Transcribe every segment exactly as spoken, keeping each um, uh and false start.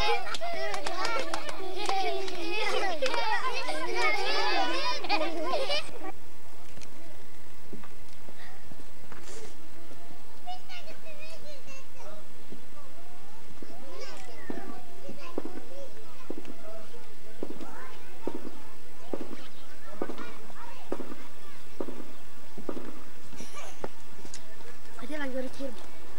Hadi ben görüntüyüm.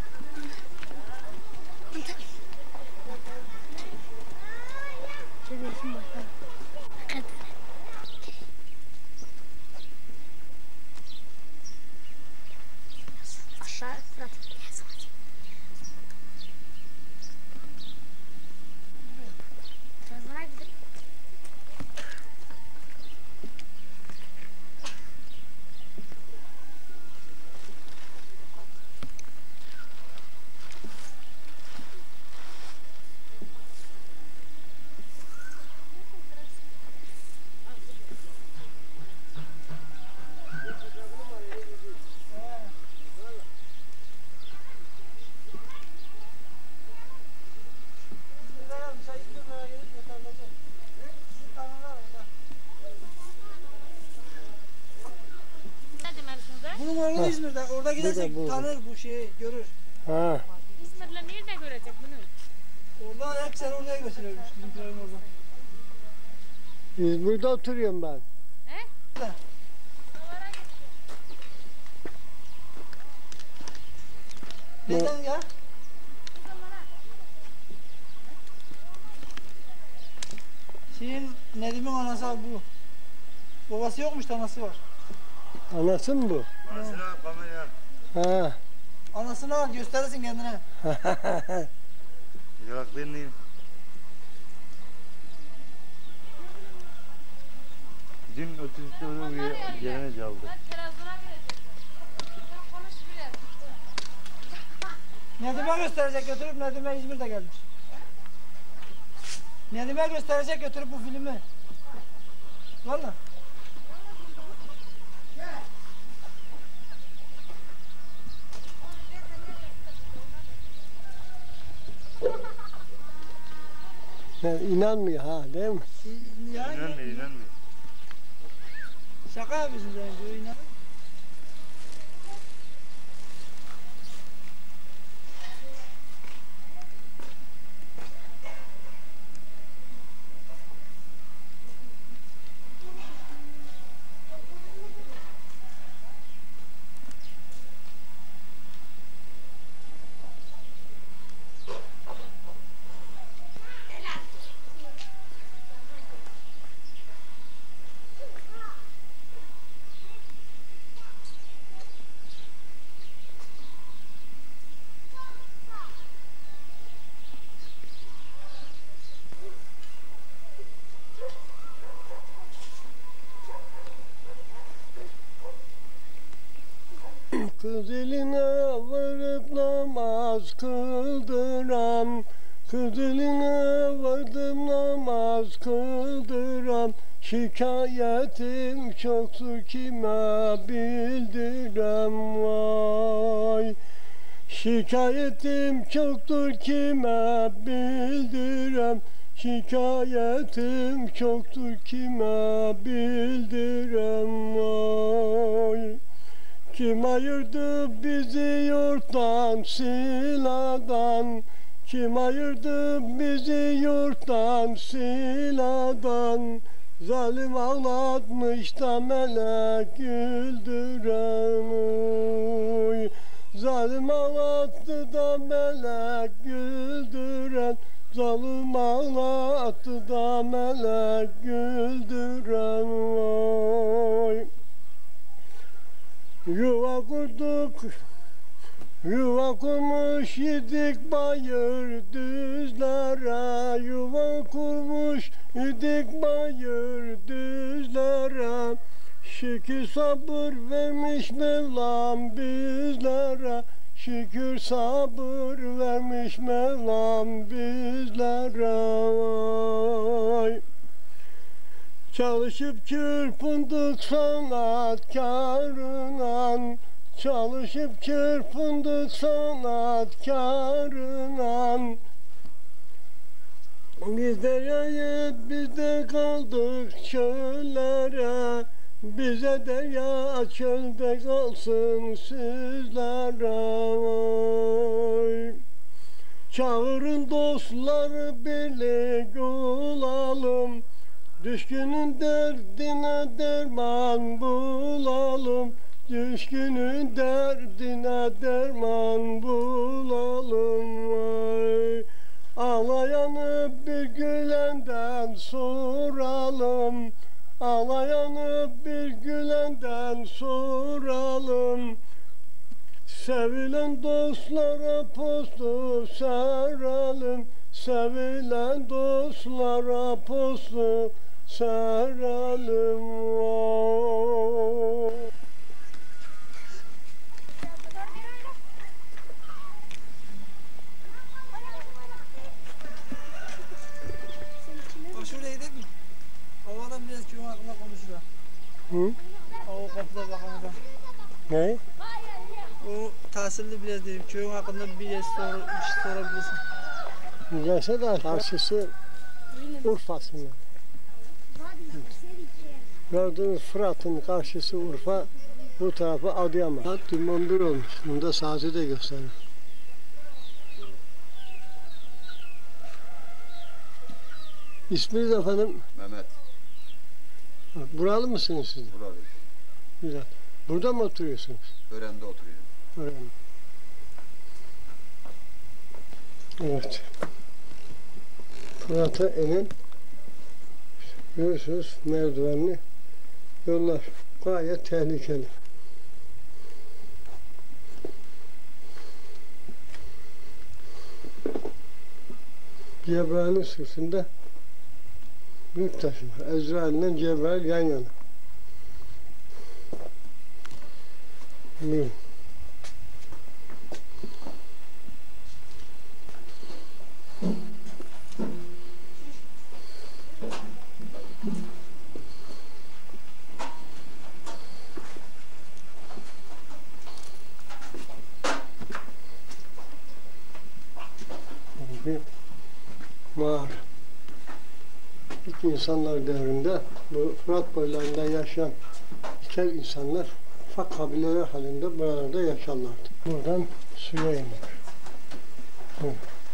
Çevirsin bakalım. Hadi. Aşağı Fırat. Trabzon'a gidelim. Bunun oğlu İzmir'de. Orada gidersek tanır bu şeyi, görür. Ha. İzmir'le nerede görecek bunu? Oradan hep sen oraya götürüyormuş. Bizimkilerin oradan. İzmir'de oturuyorum ben. He? Neden ya? Şeyin Nedim'in anası abi bu. Babası yokmuş da anası var. Anası mı bu? Anasını al kameraya. Ha. Anasını al gösterirsin kendine. Yaraklarını yiyin. Dün otobüste öyle bir gelene çaldı. Trabzon'a girecek. Konuş biraz. Nedim'e gösterecek götürüp Nedim'e İzmir'de gelmiş. Nedim'e gösterecek götürüp bu filmi. Valla. İnanmıyor ha değil mi? Ya, İnanmıyor, inanmıyor. şaka yapıyorsun sen diyor inan. Kız eline varıp namaz kıldıram. Kız eline vardım namaz kıldıram. Şikayetim çoktur kime bildirem vay. Şikayetim çoktur kime bildirem. Şikayetim çoktur kime bildirem vay. Kim ayırdı bizi yurttan siladan? Kim ayırdı bizi yurttan siladan? Zalim ağlatmış da melek güldüren oy. Zalim ağlattı da melek güldüren. Zalim ağlattı da melek güldüren oy. Yuva kurduk, yuva kurmuş idik bayır düzlere. Yuva kurmuş idik bayır düzlere. Şükür sabır vermiş Mevlam bizlere. Şükür sabır vermiş Mevlam bizlere vay. Çalışıp çırpındık sanatkarınan. Çalışıp çırpındık sanatkarınan. Biz de yayıp biz de kaldık çöllere. Bize de ya çölde kalsın sizlere. Oy. Çağırın dostları birlik olalım. Düşkünün derdine derman bulalım. Düşkünün derdine derman bulalım. Vay. Ağlayanı bir gülenden soralım. Ağlayanı bir gülenden soralım. Sevilen dostlara postu saralım. Sevilen dostlara postu saralım. Oh. O şuraya gidelim mi? Havadan biraz köyün hakkında konuşur ha. Hı? O kapıda bakan adam. Ne? O tahsilli biraz değil. Köyün hakkında bir yer sor, bir şey sorabilirsin. Gelse de karşısı Urfa'sında. Gördüğünüz Fırat'ın karşısı Urfa, bu tarafı Adıyaman. Saat yirmi on bir olmuş. Bunda saati de gösterir. İsminiz efendim? Mehmet, Buralı mısınız siz? de? buralıyım. Güzel. Burada mı oturuyorsunuz? Ören'de oturuyorum. Öğrendim. Evet. Fırat'a inen görüyorsunuz merdivenli yollar gayet tehlikeli. Cebrail'in sırtında büyük taşı var. Ezrail ile Cebrail yan yana. Buyurun. Bir mağara. İlk insanlar devrinde bu Fırat boylarında yaşayan İkel insanlar ufak kabileler halinde buralarda yaşarlardı. Buradan suya iniyor. Hı.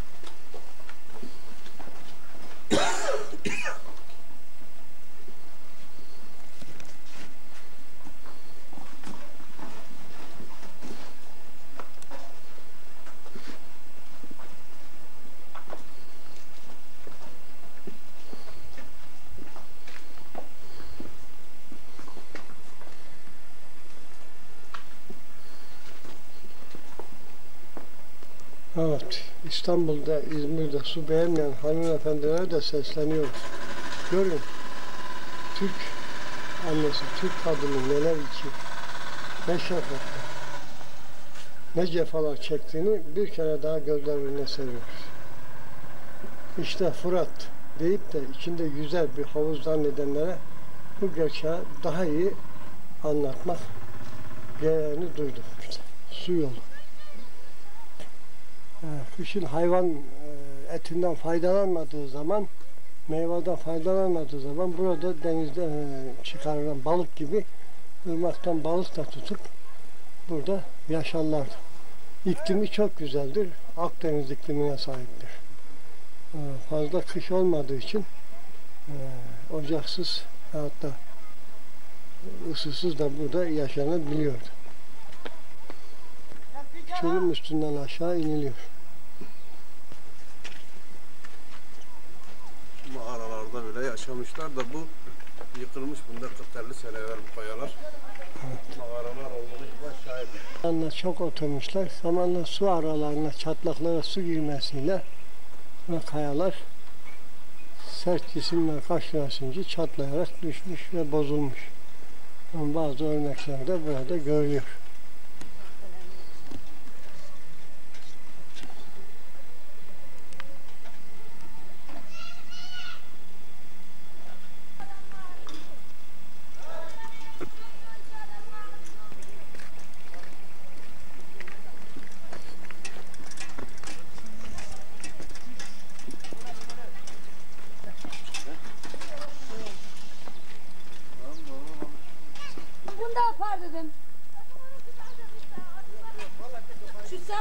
Evet, İstanbul'da, İzmir'de su beğenmeyen hanımefendilere de sesleniyoruz. Görün, Türk annesi, Türk kadını neler içi, ne şefkatler, ne cefalar çektiğini bir kere daha gözler önüne seriyoruz. İşte Fırat deyip de içinde yüzer bir havuz zannedenlere bu gerçeği daha iyi anlatmak gereğini duydum işte. Su yolu. Kışın hayvan etinden faydalanmadığı zaman, meyveden faydalanmadığı zaman burada denizde çıkarılan balık gibi ırmaktan balık da tutup burada yaşarlardı. İklimi çok güzeldir. Akdeniz iklimine sahiptir. Fazla kış olmadığı için ocaksız hatta ısısız da burada yaşanabiliyordu. Çölün üstünden aşağı iniliyor. Mağaralarda böyle yaşamışlar da bu yıkılmış, bunda kırk elli sene evvel bu kayalar. Evet. Mağaralar olduğunu gibi aşağıya bir. Zamanla çok oturmuşlar. Zamanla su aralarına, çatlaklara su girmesiyle ve kayalar sert cisimle karşılaşınca çatlayarak düşmüş ve bozulmuş. Ama bazı örnekler de burada görülüyor.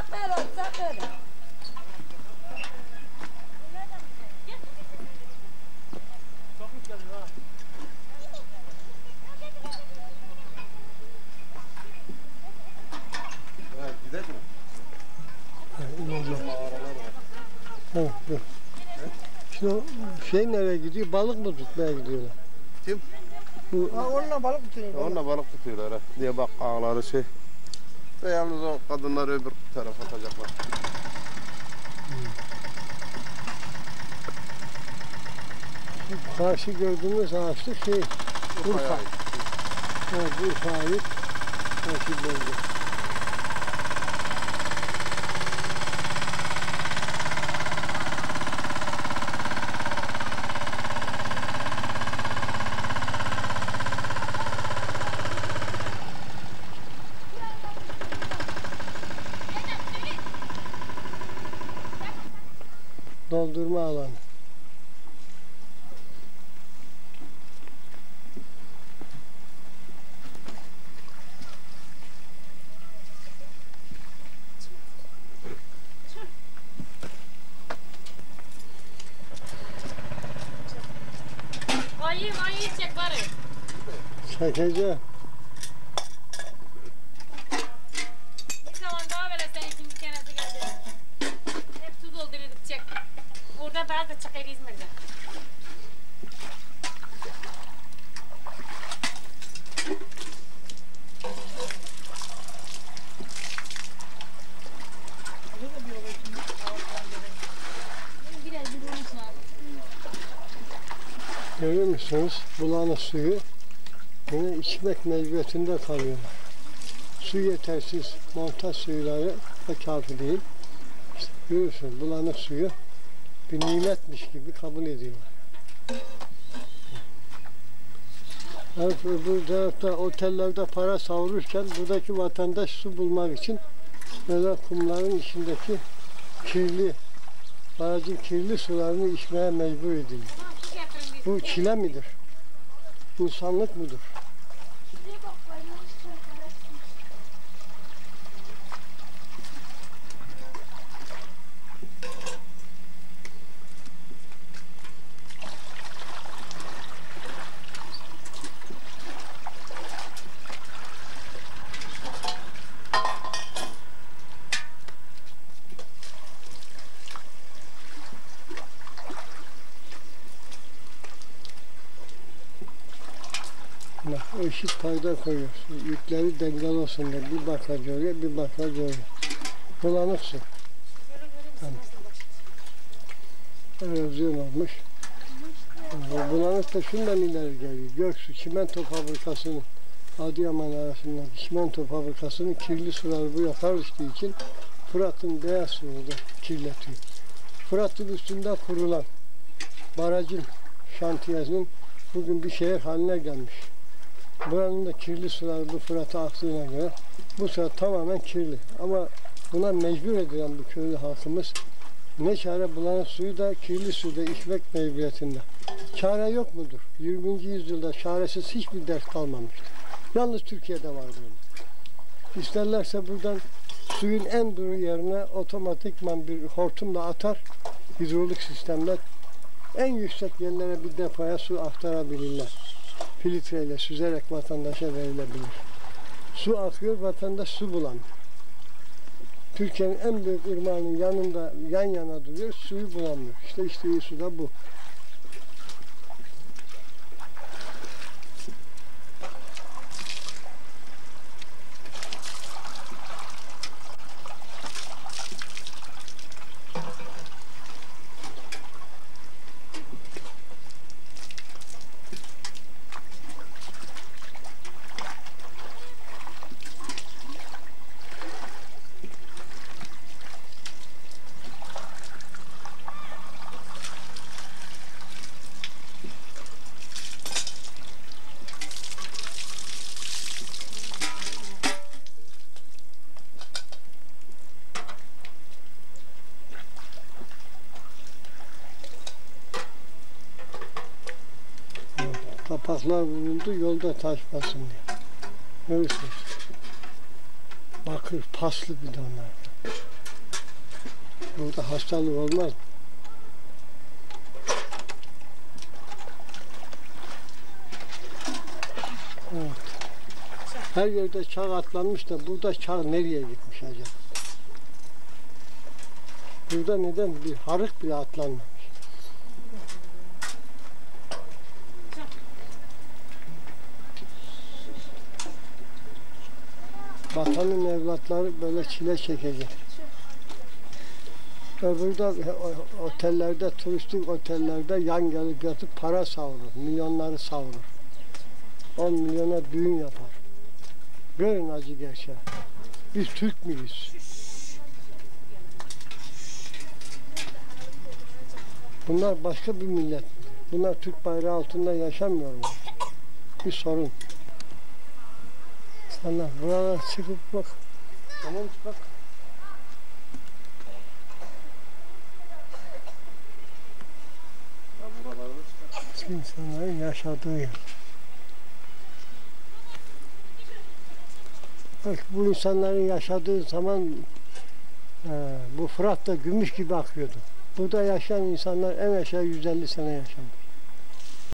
böyle olsa böyle. Evet, gidelim mi? Evet, dur. Şimdi o şey nereye gidiyor? Balık mı tutmaya gidiyorlar? Kim? Bu Ha, onunla balık tutuyor. Onunla balık tutuyorlar ha. Diye bak ağları şey. Ve yalnız o kadınları öbür tarafa atacaklar. karşı gördüğümüz ağaçlık şey, Urfa. Ait. Evet, Urfa'ya ait karşı bölge. Doldurma alanı. Ayı ayı çek bari. Çekeceğim. Bir zaman daha böyle sen ikinci kenesi geldi. Hep su dolduruyorduk çek. Oradan biraz da çıkar İzmir'de. Biraz bir olmuş abi. Görüyor musunuz? Bulanık suyu yine içmek mecburiyetinde kalıyorlar. Su yetersiz, montaj suyları da kafi değil. İşte görüyorsunuz, bulanık suyu bir nimetmiş gibi kabul ediyorlar. Evet, bu tarafta otellerde para savururken buradaki vatandaş su bulmak için böyle kumların içindeki kirli, barajın kirli sularını içmeye mecbur ediliyor. Su getirin biz. Bu çile midir? İnsanlık mıdır? Bak, eşit payda koyuyorsun. Yükleri dengeli olsun diye. Bir bakar oraya, bir bakar oraya. Bulanık su. Erozyon olmuş. Bu bulanık da şundan ileri geliyor. Göksu çimento fabrikasının Adıyaman arasındaki çimento fabrikasının kirli suları buraya karıştığı için Fırat'ın beyaz suyunu da kirletiyor. Fırat'ın üstünde kurulan barajın şantiyesinin bugün bir şehir haline gelmiş. Buranın da kirli suları bu Fırat'a aktığına göre bu sular tamamen kirli. Ama buna mecbur edilen bu köylü halkımız ne çare bulanık suyu da kirli suyu da içmek mecburiyetinde. Çare yok mudur? yirminci yüzyılda çaresiz hiçbir dert kalmamıştır. Yalnız Türkiye'de var bunun. İsterlerse buradan suyun en duru yerine otomatikman bir hortumla atar, hidrolik sistemler en yüksek yerlere bir depoya su aktarabilirler. Filtreyle süzerek vatandaşa verilebilir. Su akıyor, vatandaş su bulamıyor. Türkiye'nin en büyük ırmağının yanında yan yana duruyor, suyu bulamıyor. İşte içtiği su da bu. Kapaklar vuruldu, yolda taşmasın diye. Görüyorsunuz. Bakır, paslı bir de onlar. Burada hastalık olmaz. Evet. Her yerde çağ atlanmış da burada çağ nereye gitmiş acaba? Burada neden bir harık bile atlanmamış? Vatanın evlatları böyle çile çekecek. Ve burada otellerde, turistik otellerde yan gelip yatıp para savurur, milyonları savurur. on milyona düğün yapar. Görün acı gerçeği. Biz Türk müyüz? Bunlar başka bir millet. Bunlar Türk bayrağı altında yaşamıyor mu? Bir sorun. Sana buralara çıkıp bak. Tamam bak. İnsanların yaşadığı yer. Bak bu insanların yaşadığı zaman e, bu Fırat da gümüş gibi akıyordu. Burada yaşayan insanlar en aşağı yüz elli sene yaşamış.